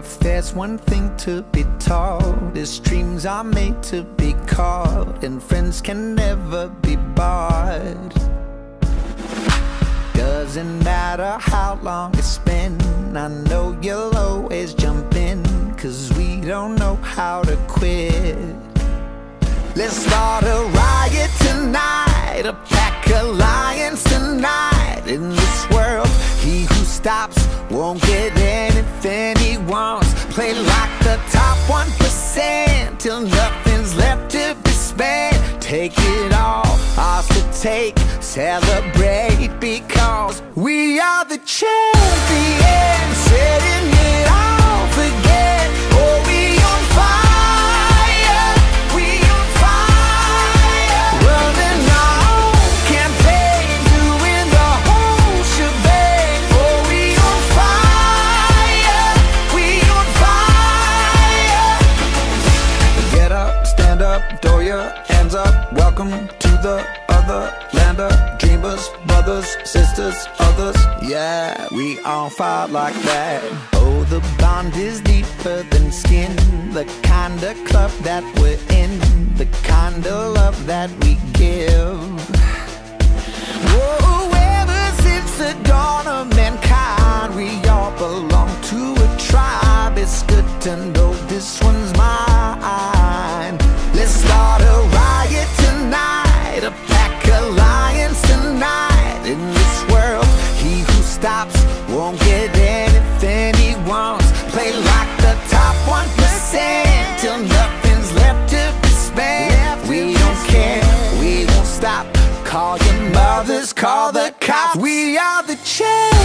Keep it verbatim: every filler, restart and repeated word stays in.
if there's one thing to be taught, is dreams are made to be caught, and friends can never be bought. Doesn't matter how long it's been, I know you'll always jump in, 'cause we don't know how to quit. Let's start a riot tonight, a pack alliance tonight. In this world, he who stops won't get anything he wants. Play like the top one percent till nothing's left to be spent. Take it all, ours to take, celebrate, because we are the champions, setting it off again. Oh, we on fire, we on fire, running our own campaign, doing the whole shebang. Oh, we on fire, we on fire. Get up, stand up, throw your hands up. Welcome to the other land of dreamers, brothers, sisters, others. Yeah, we on fire like that. Oh, the bond is deeper than skin, the kind of club that we're in, the kind of love that we give. Whoa, ever since the dawn of mankind, we all belong to a tribe. It's good to know this one's mine. Let's start a riot tonight, a pack alliance tonight. In this world, he who stops won't get anything he wants. Play like the top one percent till nothing's left to be spent. We don't care, we won't stop. Call your mothers, call the cops. We are the champions.